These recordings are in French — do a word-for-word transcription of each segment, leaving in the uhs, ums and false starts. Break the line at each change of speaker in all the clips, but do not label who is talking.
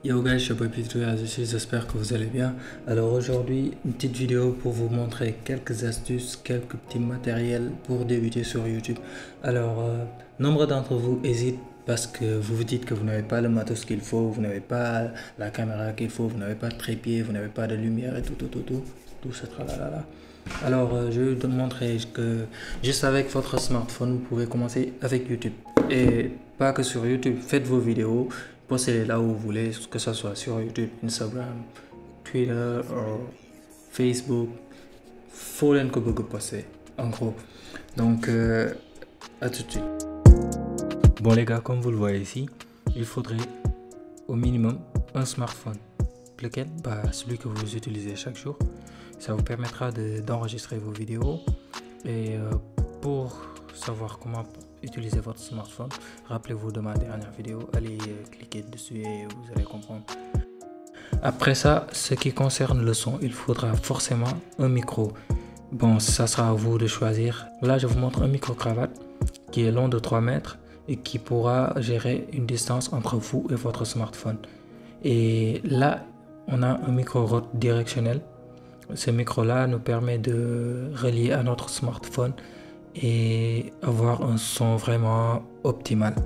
Yo guys, je suis Boy P trois, j'espère que vous allez bien. Alors aujourd'hui, une petite vidéo pour vous montrer quelques astuces, quelques petits matériels pour débuter sur YouTube. Alors, euh, nombre d'entre vous hésitent parce que vous vous dites que vous n'avez pas le matos qu'il faut, vous n'avez pas la caméra qu'il faut, vous n'avez pas de trépied, vous n'avez pas de lumière et tout, tout, tout, tout, tout ce tralala. Alors, euh, je vais vous montrer que juste avec votre smartphone, vous pouvez commencer avec YouTube. Et pas que sur YouTube, faites vos vidéos. Postez là où vous voulez, que ce soit sur YouTube, Instagram, Twitter ou Facebook. Faut que vous poster, en gros. Donc, euh, à tout de suite. Bon les gars, comme vous le voyez ici, il faudrait au minimum un smartphone. Lequel? Bah, celui que vous utilisez chaque jour. Ça vous permettra d'enregistrer vos vidéos. Et euh, pour savoir comment utiliser votre smartphone, rappelez-vous de ma dernière vidéo, allez euh, cliquer dessus et vous allez comprendre. Après ça, ce qui concerne le son, il faudra forcément un micro. Bon, ça sera à vous de choisir. Là, je vous montre un micro-cravate qui est long de trois mètres et qui pourra gérer une distance entre vous et votre smartphone. Et là, on a un micro Rode directionnel. Ce micro-là nous permet de relier à notre smartphone et avoir un son vraiment optimal.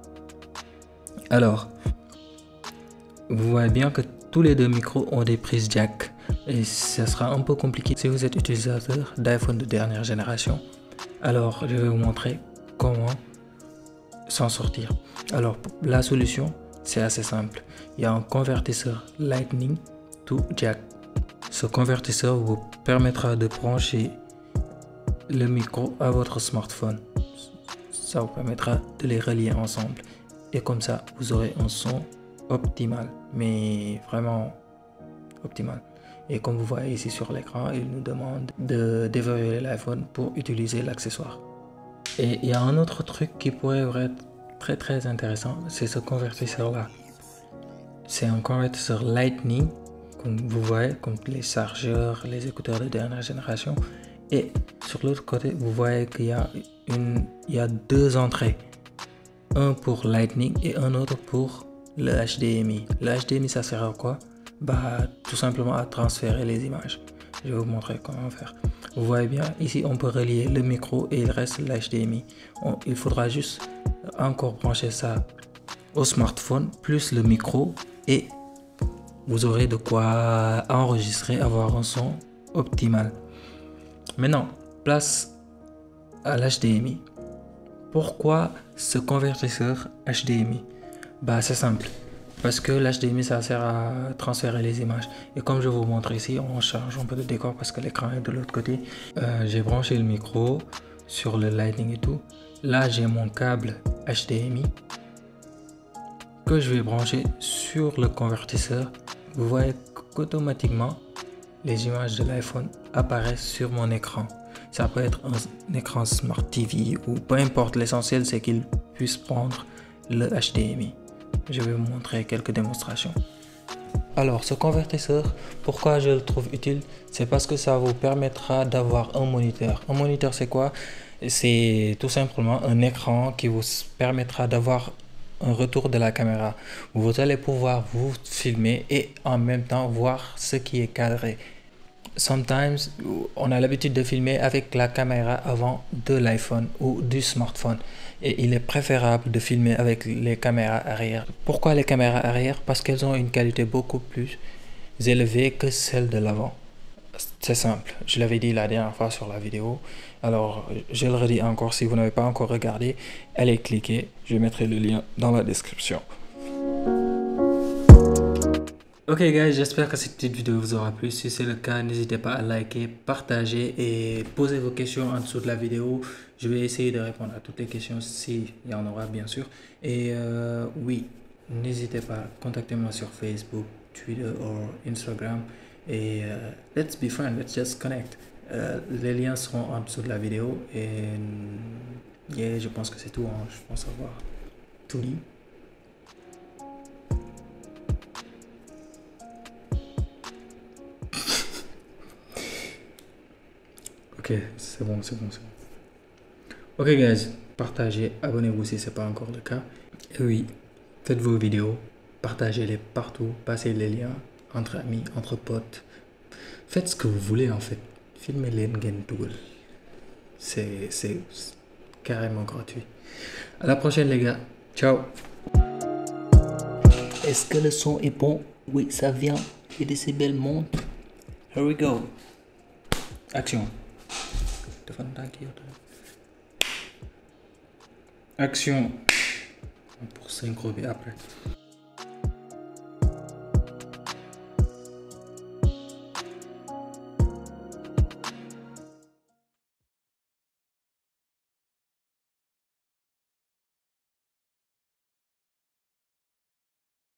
Alors, vous voyez bien que tous les deux micros ont des prises jack et ça sera un peu compliqué si vous êtes utilisateur d'iPhone de dernière génération. Alors, je vais vous montrer comment s'en sortir. Alors, la solution, c'est assez simple. Il y a un convertisseur Lightning to jack. Ce convertisseur vous permettra de brancher le micro à votre smartphone. Ça vous permettra de les relier ensemble. Et comme ça, vous aurez un son optimal. Mais vraiment optimal. Et comme vous voyez ici sur l'écran, il nous demande de déverrouiller l'iPhone pour utiliser l'accessoire. Et il y a un autre truc qui pourrait être très très intéressant. C'est ce convertisseur là. C'est un convertisseur Lightning. Comme vous voyez, comme les chargeurs, les écouteurs de dernière génération. Et sur l'autre côté, vous voyez qu'il y a une, il y a deux entrées. Un pour Lightning et un autre pour le H D M I. Le H D M I, ça sert à quoi? Bah, tout simplement à transférer les images. Je vais vous montrer comment faire. Vous voyez bien, ici, on peut relier le micro et il reste le H D M I. On, il faudra juste encore brancher ça au smartphone, plus le micro et vous aurez de quoi enregistrer, avoir un son optimal. Maintenant, place à l'H D M I. Pourquoi ce convertisseur H D M I? Bah, c'est simple. Parce que l'H D M I, ça sert à transférer les images. Et comme je vous montre ici, on change un peu de décor parce que l'écran est de l'autre côté. Euh, j'ai branché le micro sur le Lightning et tout. Là, j'ai mon câble H D M I que je vais brancher sur le convertisseur. Vous voyez qu'automatiquement, les images de l'iPhone apparaissent sur mon écran. Ça peut être un écran Smart T V ou peu importe. L'essentiel, c'est qu'il puisse prendre le H D M I. Je vais vous montrer quelques démonstrations. Alors, ce convertisseur, pourquoi je le trouve utile? C'est parce que ça vous permettra d'avoir un moniteur. Un moniteur, c'est quoi? C'est tout simplement un écran qui vous permettra d'avoir un retour de la caméra. Vous allez pouvoir vous filmer et en même temps voir ce qui est cadré. Sometimes, on a l'habitude de filmer avec la caméra avant de l'iPhone ou du smartphone. Et il est préférable de filmer avec les caméras arrière. Pourquoi les caméras arrière? Parce qu'elles ont une qualité beaucoup plus élevée que celle de l'avant. C'est simple, je l'avais dit la dernière fois sur la vidéo. Alors, je le redis encore, si vous n'avez pas encore regardé, allez cliquer. Je mettrai le lien dans la description. Ok guys, j'espère que cette petite vidéo vous aura plu. Si c'est le cas, n'hésitez pas à liker, partager et poser vos questions en dessous de la vidéo. Je vais essayer de répondre à toutes les questions s'il y en aura bien sûr. Et euh, oui, n'hésitez pas, contactez-moi sur Facebook, Twitter ou Instagram. Et euh, let's be friends, let's just connect. Euh, les liens seront en dessous de la vidéo. Et yeah, je pense que c'est tout. Hein. Je pense avoir tout dit. Ok, c'est bon, c'est bon, c'est bon. Ok guys, partagez, abonnez-vous si ce n'est pas encore le cas. Et oui, faites vos vidéos, Partagez-les partout, passez les liens entre amis, entre potes. Faites ce que vous voulez en fait. Filmez les ngeen dugal. C'est c'est carrément gratuit. À la prochaine les gars. Ciao.
Est-ce que le son est bon? Oui, ça vient. Et des ces belles montres. Here we go.
Action. Action. Pour synchro bi après.